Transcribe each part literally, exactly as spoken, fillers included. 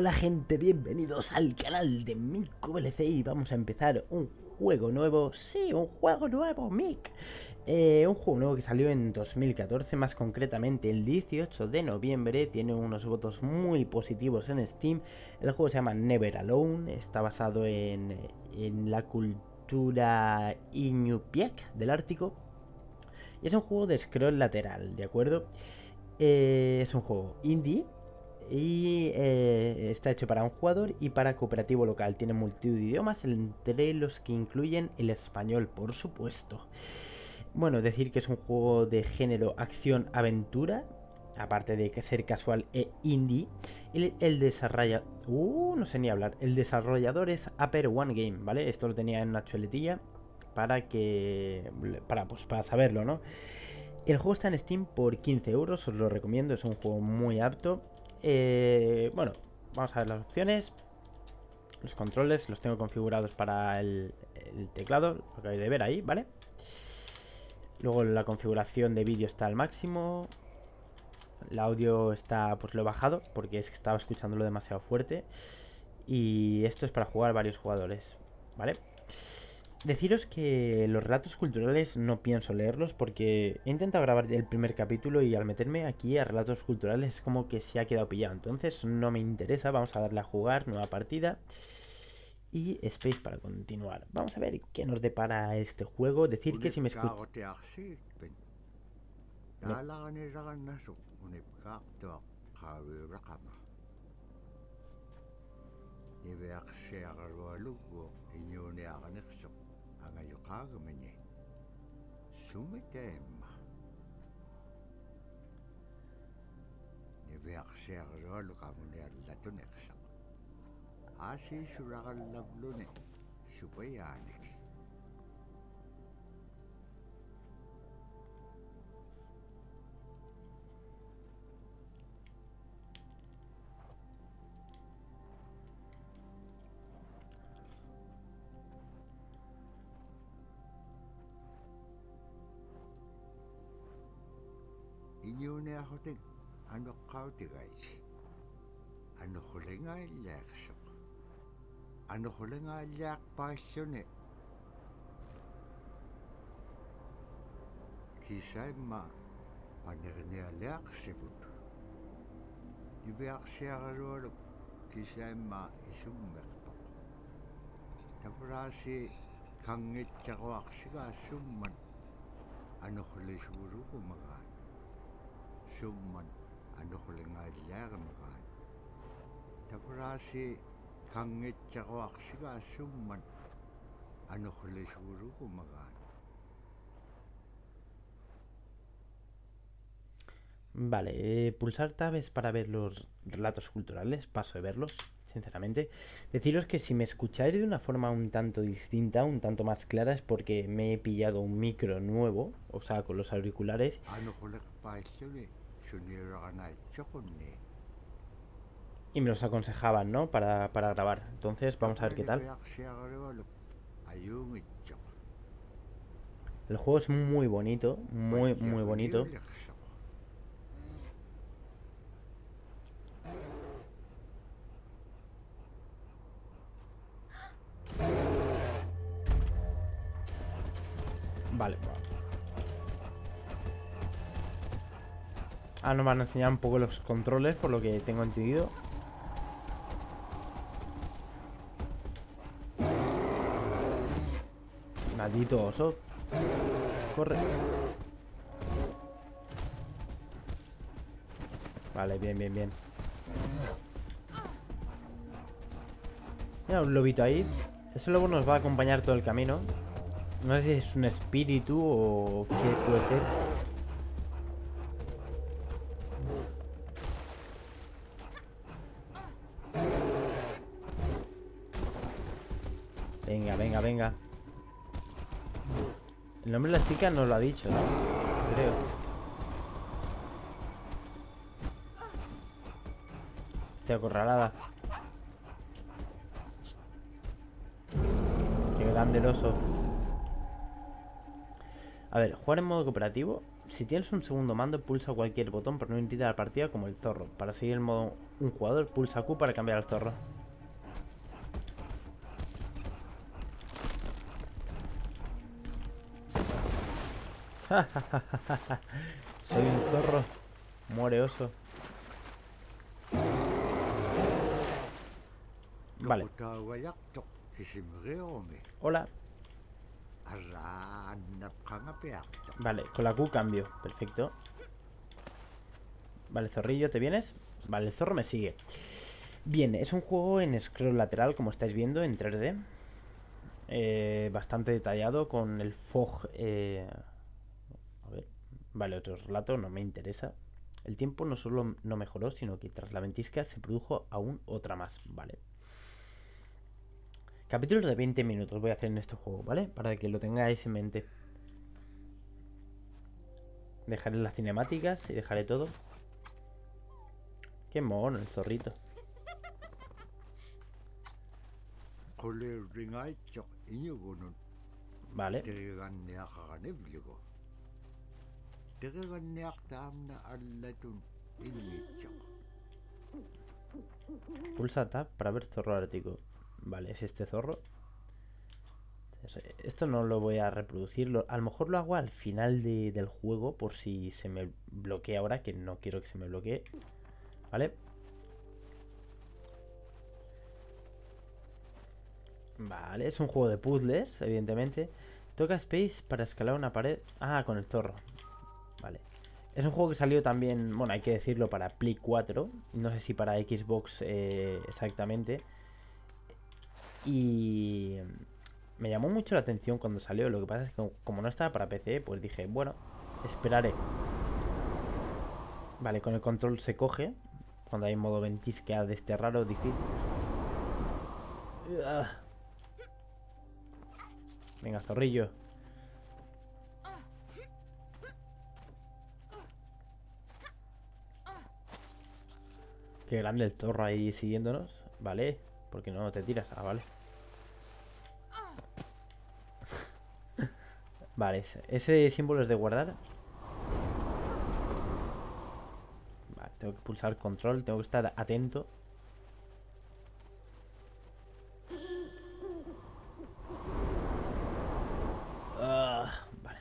Hola gente, bienvenidos al canal de MickVLC y vamos a empezar un juego nuevo, sí, un juego nuevo, Mick. Eh, un juego nuevo que salió en dos mil catorce, más concretamente el dieciocho de noviembre, tiene unos votos muy positivos en Steam. El juego se llama Never Alone, está basado en, en la cultura Iñupiaq del Ártico. Y es un juego de scroll lateral, ¿de acuerdo? Eh, es un juego indie y eh, está hecho para un jugador y para cooperativo local. Tiene multitud de idiomas, entre los que incluyen el español, por supuesto. Bueno, decir que es un juego de género acción-aventura, aparte de que ser casual e indie. El, el desarrolla... Uh, no sé ni hablar. El desarrollador es Upper One Game, ¿vale? Esto lo tenía en una chuletilla para que... Para, pues, para saberlo, ¿no? El juego está en Steam por quince euros, os lo recomiendo, es un juego muy apto. Eh, bueno, vamos a ver las opciones. Los controles los tengo configurados para el, el teclado, lo que acabáis de ver ahí, ¿vale? Luego la configuración de vídeo está al máximo. El audio está, pues lo he bajado porque es que estaba escuchándolo demasiado fuerte. Y esto es para jugar varios jugadores, ¿vale? Deciros que los relatos culturales no pienso leerlos porque he intentado grabar el primer capítulo y al meterme aquí a relatos culturales es como que se ha quedado pillado. Entonces no me interesa, vamos a darle a jugar, nueva partida. Y space para continuar. Vamos a ver qué nos depara este juego. Decir que si me escucha... angayuqagamani sumitema nibiaqsiaqrualu qamuniallatuneqsaq asi suraqallavluni supayaanik inyuneahutik anuqqautigaisi anuqulingaallaaqsuq anuqulingaallaaqpaalluni kisaimma panernialiaqsiput nibiaqsiaqalualuk kisaimma isummeqtoq tapraasi kangitsaquaqsigaassumman anuqlisuuruqumagaa summan anuqulingaallaaqamagaan tapraasi kangitsaquaqsigaassumman anuqlisuuruqumagaan. Vale, eh, pulsar tab es para ver los relatos culturales, paso de verlos, sinceramente. Deciros que si me escucháis de una forma un tanto distinta, un tanto más clara, es porque me he pillado un micro nuevo, o sea, con los auriculares. Y me los aconsejaban, ¿no? Para, para grabar. Entonces, vamos a ver qué tal. El juego es muy bonito, muy, muy bonito. Vale. Ah, nos van a enseñar un poco los controles, por lo que tengo entendido. Maldito oso. Corre. Vale, bien, bien, bien. Mira, un lobito ahí. Ese lobo nos va a acompañar todo el camino. No sé si es un espíritu o qué puede ser. Venga, venga, venga. El nombre de la chica nos lo ha dicho, ¿no? Creo. Hostia, acorralada. Qué grande el oso. A ver, jugar en modo cooperativo. Si tienes un segundo mando, pulsa cualquier botón para no inicia la partida como el zorro. Para seguir el modo un jugador, pulsa Q para cambiar al zorro. Soy un zorro. Muere oso. Vale. Hola. Vale, con la Q cambio. Perfecto. Vale, zorrillo, ¿te vienes? Vale, el zorro me sigue. Bien, es un juego en scroll lateral, como estáis viendo, en tres D. Eh, bastante detallado, con el fog... Eh... A ver. Vale, otro relato, no me interesa. El tiempo no solo no mejoró, sino que tras la ventisca se produjo aún otra más. Vale. Capítulos de veinte minutos voy a hacer en este juego, ¿vale? Para que lo tengáis en mente. Dejaré las cinemáticas y dejaré todo. Qué mono el zorrito. Vale. Pulsa Tab para ver zorro ártico. Vale, es este zorro. Esto no lo voy a reproducir. A lo mejor lo hago al final de, del juego, por si se me bloquea ahora, que no quiero que se me bloquee. Vale. Vale, es un juego de puzzles, evidentemente. Toca Space para escalar una pared. Ah, con el zorro. Vale. Es un juego que salió también, bueno, hay que decirlo, para Play cuatro. No sé si para Xbox eh, exactamente. Y me llamó mucho la atención cuando salió. Lo que pasa es que como no estaba para P C, pues dije, bueno, esperaré. Vale, con el control se coge. Cuando hay modo ventisca de este raro difícil. Venga, zorrillo. Qué grande el zorro ahí siguiéndonos. Vale, porque no te tiras. Ah, vale. Vale, ese símbolo es de guardar. Vale, tengo que pulsar control, tengo que estar atento. Uh, vale.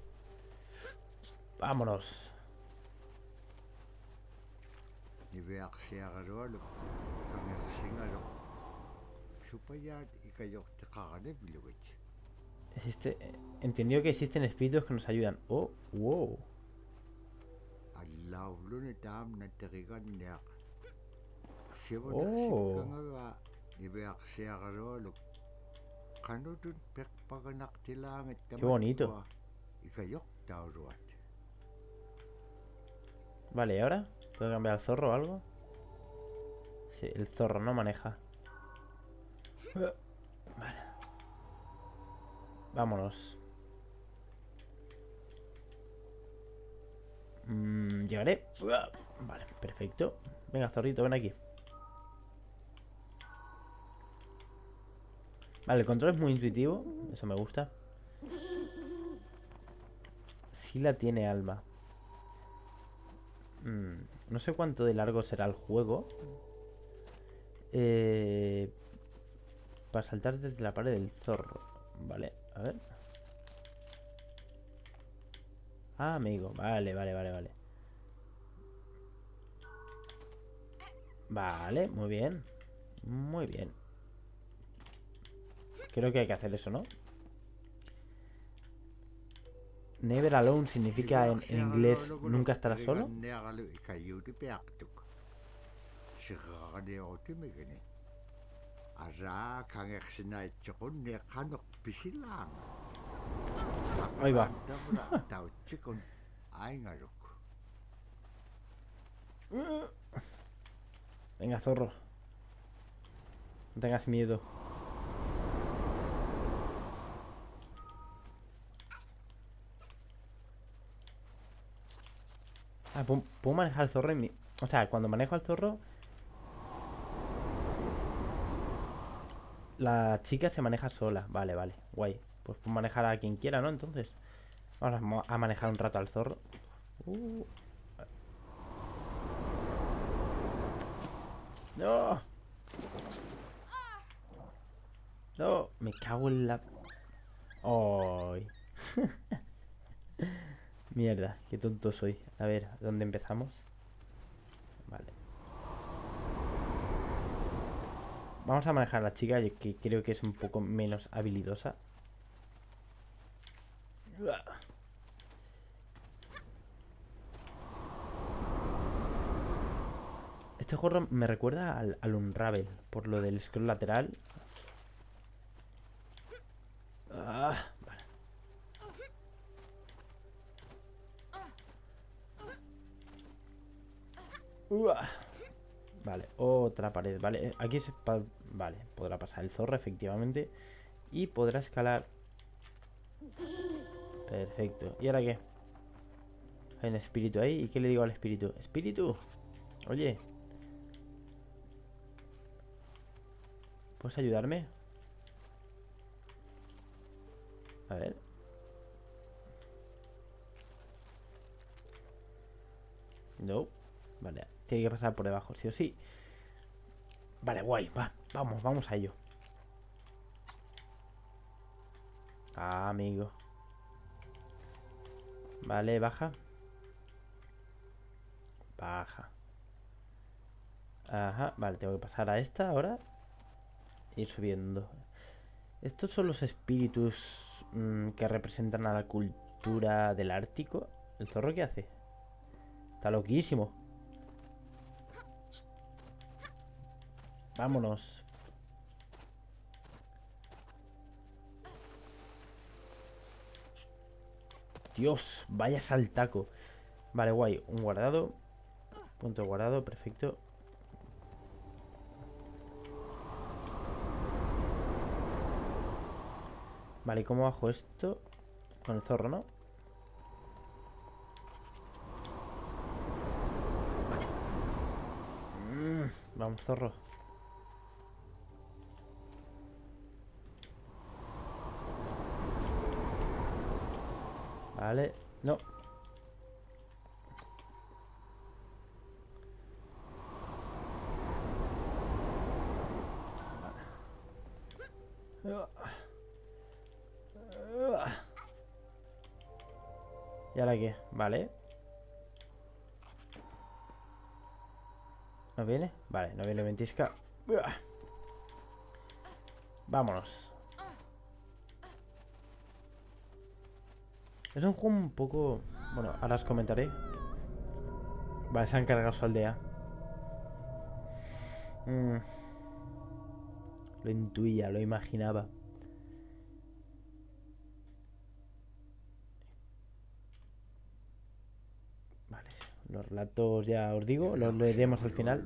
Vámonos. Existe, entendió que existen espíritus que nos ayudan. Oh, wow. Oh. Qué bonito. Vale, ¿y ahora? ¿Puedo cambiar al zorro o algo? Sí, el zorro no maneja. Vale. Vámonos. Mm, llegaré. Vale, perfecto. Venga, zorrito, ven aquí. Vale, el control es muy intuitivo. Eso me gusta. Sila tiene alma. Mm, no sé cuánto de largo será el juego. Eh, para saltar desde la pared del zorro. Vale, a ver. Ah, amigo. Vale, vale, vale, vale. Vale, muy bien. Muy bien. Creo que hay que hacer eso, ¿no? Never alone significa en, en inglés nunca estarás solo. Ahí va. Venga, zorro. No tengas miedo. Ah, ¿puedo, puedo manejar el zorro en mi... O sea, cuando manejo al zorro... La chica se maneja sola. Vale, vale. Guay. Pues puedo manejar a quien quiera, ¿no? Entonces... Vamos a manejar un rato al zorro. Uh. No. No, me cago en la... ¡Ay! Mierda, qué tonto soy. A ver, ¿dónde empezamos? Vale. Vamos a manejar a la chica, que creo que es un poco menos habilidosa. Este juego me recuerda al, al Unravel, por lo del scroll lateral. Ah, vale. Uah. Vale, otra pared, vale. Aquí se pa vale, podrá pasar el zorro, efectivamente. Y podrá escalar. Perfecto. ¿Y ahora qué? Hay un espíritu ahí. ¿Y qué le digo al espíritu? ¡Espíritu! Oye, ¿puedes ayudarme? A ver. No. Vale, tiene que pasar por debajo, sí o sí. Vale, guay, va, vamos, vamos a ello. Ah, amigo. Vale, baja. Baja. Ajá, vale, tengo que pasar a esta ahora. Ir subiendo. Estos son los espíritus mmm, que representan a la cultura del Ártico. ¿El zorro qué hace? Está loquísimo. Vámonos. Dios, vaya saltaco. Vale, guay, un guardado. Punto guardado, perfecto. Vale, ¿cómo bajo esto? Con el zorro, ¿no? Mm, vamos, zorro. Vale, no. ¿Y ahora qué? Vale. ¿No viene? Vale, no viene ventisca. Vámonos. Es un juego un poco... Bueno, ahora os comentaré. Vale, se han cargado su aldea. Mm. Lo intuía, lo imaginaba. Vale, los relatos ya os digo, los leeremos al final.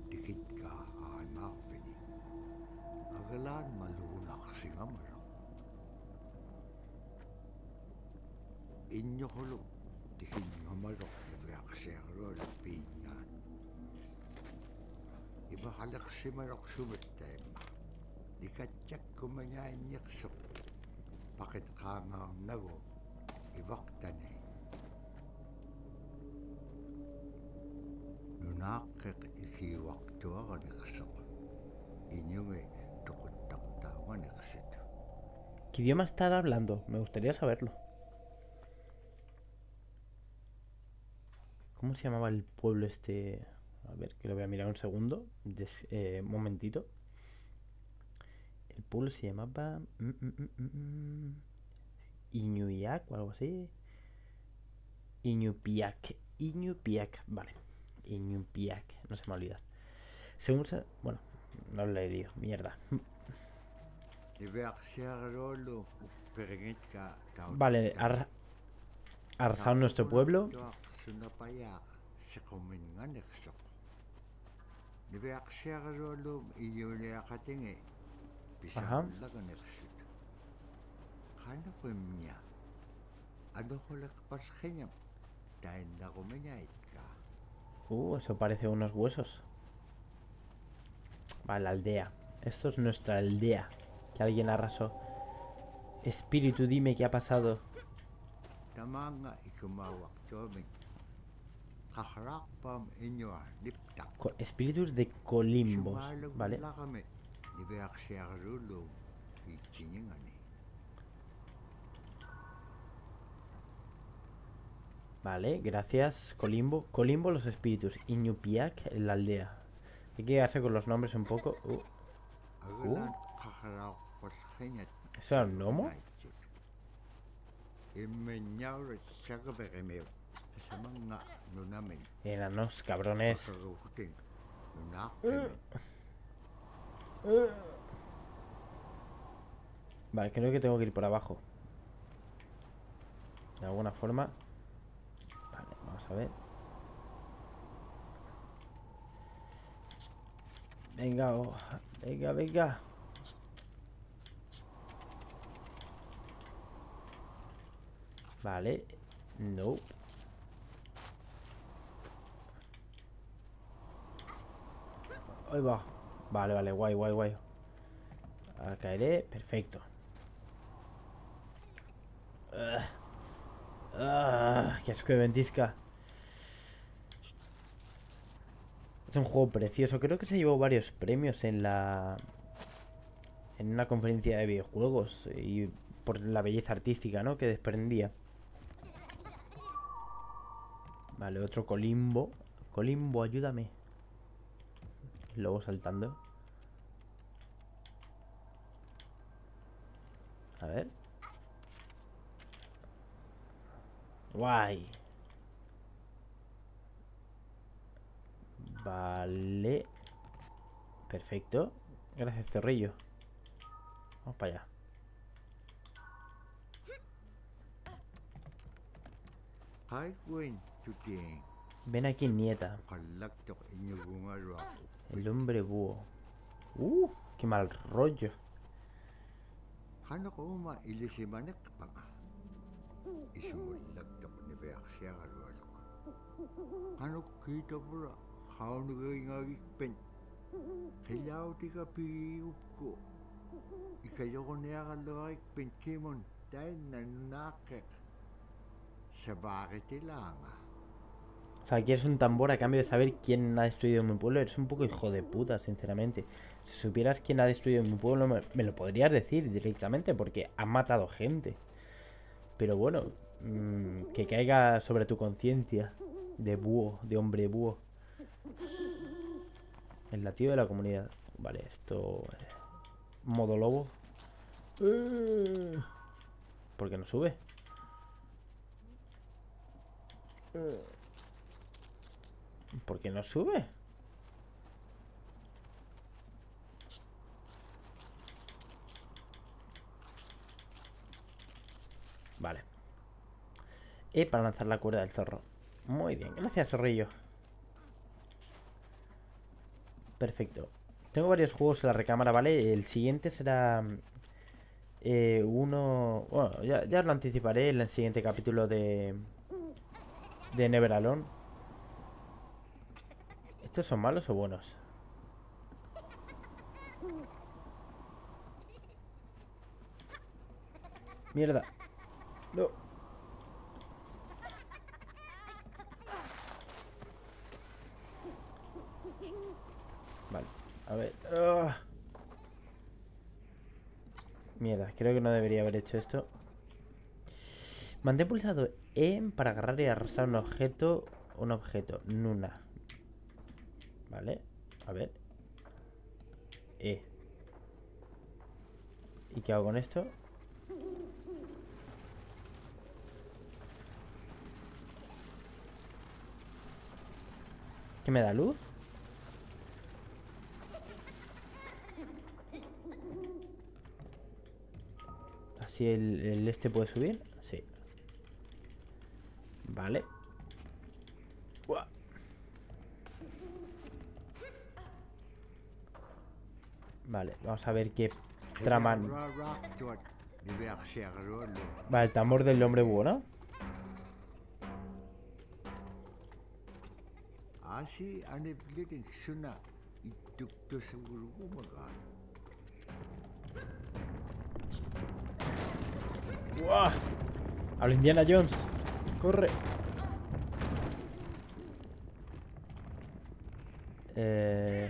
¿Qué idioma está hablando? Me gustaría saberlo. ¿Cómo se llamaba el pueblo este? A ver, que lo voy a mirar un segundo. Des, eh, un momentito. El pueblo se llamaba... Mm, mm, mm, mm, Iñuiac o algo así. Iñupiac. Iñupiac, vale. Iñupiac, no se me olvida. Según se... Bueno, no lo he leído, mierda. Vale, ar... arrasaron nuestro pueblo. Ajá. Uh, eso parece unos huesos. Vale, la aldea. Esto es nuestra aldea. Que alguien arrasó. Espíritu, dime qué ha pasado. qaqraqpam inua lipta. Co- espíritus de colimbos, ¿vale? Lagame nibeaxiarulu ichiñingani. Vale, gracias, Colimbo. Colimbo, los espíritus. Iñupiac, la aldea. Hay que quedarse con los nombres un poco. Uh, Agalan qaqraqpasqeñat. ¿Eso era un gnomo? Immeñaure chagabegemeo. Samanga nunamen. Enanos, cabrones. Qaqruqten. Nunaqtemen. Vale, creo que tengo que ir por abajo. De alguna forma. Vale, vamos a ver. Venga, oh, venga, venga. Vale. No. Ahí va. Vale, vale, guay, guay, guay. Ahora caeré. Perfecto. Ah, ah, qué asco de ventisca. Es un juego precioso. Creo que se llevó varios premios en la... En una conferencia de videojuegos. Y por la belleza artística, ¿no? Que desprendía. Vale, otro colimbo. Colimbo, ayúdame. El lobo saltando. A ver. Guay. Vale. Perfecto. Gracias, zorrillo. Vamos para allá. Qaiquen tuting. Ven aquí, nieta. Qallaqtoq iñugungaruaq. El hombre búho. Uh, qué mal rollo. Qanaquma ilisimanaqpaqa. Isumullaqtoq nibeaxiagarualuq. Qanaq kiitapura qaunugingagikpen. Qillautika piiupku. Ikayoqniaqalluarikpen kimon tainna nunaaqeq. Sabaqitilaanga. O sea, quieres un tambor a cambio de saber quién ha destruido mi pueblo. Eres un poco hijo de puta, sinceramente. Si supieras quién ha destruido mi pueblo, me, me lo podrías decir directamente, porque ha matado gente. Pero bueno, mmm, que caiga sobre tu conciencia de búho, de hombre búho. El latido de la comunidad. Vale, esto... eh, modo lobo. Uh, ¿Por qué no sube? Uh. ¿Por qué no sube? Vale. E para lanzar la cuerda del zorro. Muy bien, gracias, zorrillo. Perfecto. Tengo varios juegos en la recámara, ¿vale? El siguiente será... Eh, uno... Bueno, ya, ya lo anticiparé en el siguiente capítulo de... De Never Alone. ¿Estos son malos o buenos? Mierda. No. Vale, a ver. ¡Oh! Mierda, creo que no debería haber hecho esto. Mantén pulsado E para agarrar y arrasar un objeto. Un objeto, Nuna. Vale, a ver. E. ¿Y qué hago con esto? ¿Qué me da luz? ¿Así el, el este puede subir? Sí. Vale. Uah. Vale, vamos a ver qué traman. Vale, el tambor del hombre búho, ¿no? Así han eblitin suna itukto segurgumagan. ¡Guau! A lo Indiana Jones. Corre. Eh...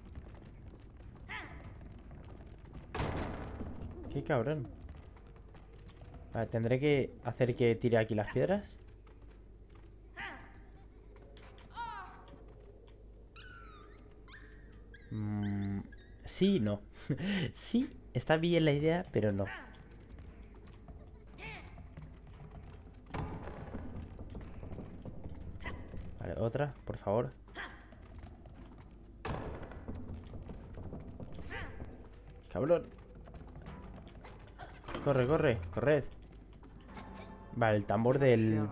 Qué cabrón. Vale, tendré que hacer que tire aquí las piedras. Mm, sí, no. Sí, está bien la idea, pero no. Vale, otra, por favor. Cabrón. Corre, corre, corred. Vale, el tambor del...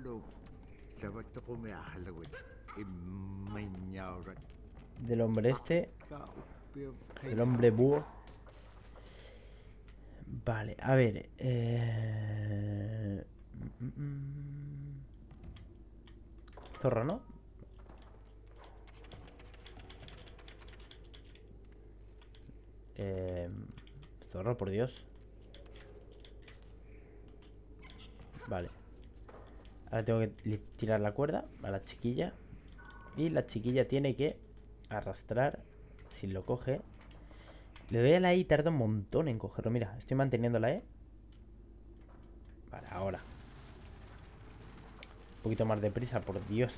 Del hombre este. El hombre búho. Vale, a ver. Eh... Zorro, ¿no? Eh... Zorro, por Dios. Vale. Ahora tengo que tirar la cuerda a la chiquilla. Y la chiquilla tiene que arrastrar. Si lo coge. Le doy a la E y tarda un montón en cogerlo. Mira, estoy manteniendo la E. Vale, ahora. Un poquito más de prisa, por Dios.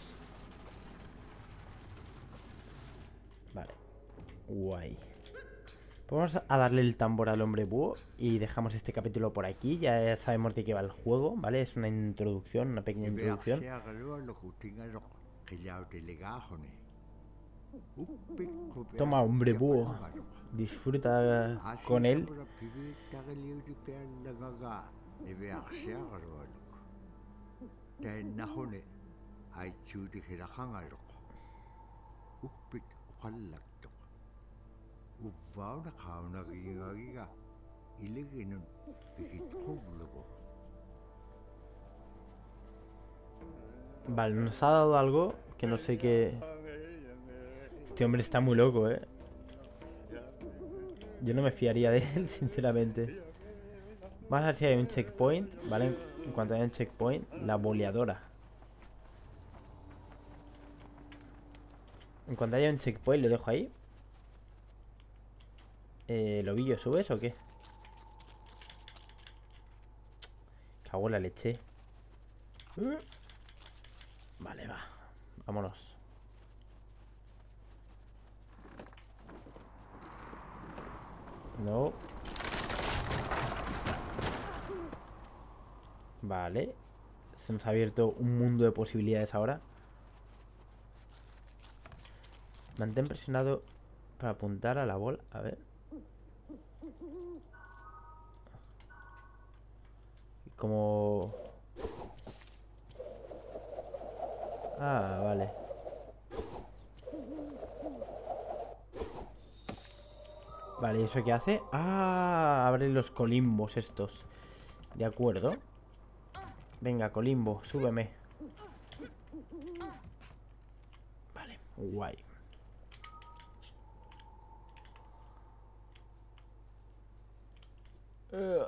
Vale. Guay. Pues vamos a darle el tambor al hombre búho. Y dejamos este capítulo por aquí. Ya sabemos de qué va el juego, ¿vale? Es una introducción, una pequeña introducción. Toma, hombre búho. Disfruta con él. Vale, nos ha dado algo que no sé qué. Este hombre está muy loco, eh. Yo no me fiaría de él, sinceramente. Vamos a ver si hay un checkpoint, ¿vale? En cuanto haya un checkpoint, la boleadora. En cuanto haya un checkpoint, lo dejo ahí. Eh, ¿Lobillo subes o qué? Cago en la leche. Vale, va. Vámonos. No. Vale. Se nos ha abierto un mundo de posibilidades ahora. Mantén presionado para apuntar a la bola. A ver. Como... Ah, vale. Vale, ¿y eso qué hace? Ah, abre los colimbos estos. De acuerdo. Venga, colimbo, súbeme. Vale, guay. Uh.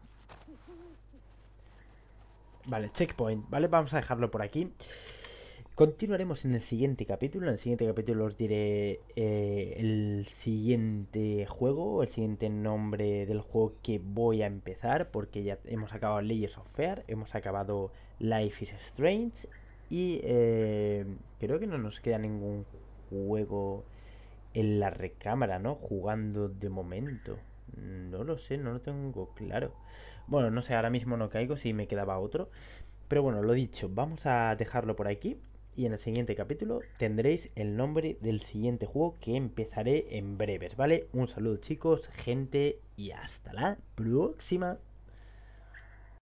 Vale, checkpoint. Vale, vamos a dejarlo por aquí. Continuaremos en el siguiente capítulo. En el siguiente capítulo os diré eh, el siguiente juego, el siguiente nombre del juego que voy a empezar, porque ya hemos acabado Layers of Fear, hemos acabado Life is Strange y eh, creo que no nos queda ningún juego en la recámara, ¿no? Jugando de momento. No lo sé, no lo tengo claro. Bueno, no sé, ahora mismo no caigo si me quedaba otro. Pero bueno, lo dicho, vamos a dejarlo por aquí. Y en el siguiente capítulo tendréis el nombre del siguiente juego que empezaré en breves, ¿vale? Un saludo chicos, gente, y hasta la próxima.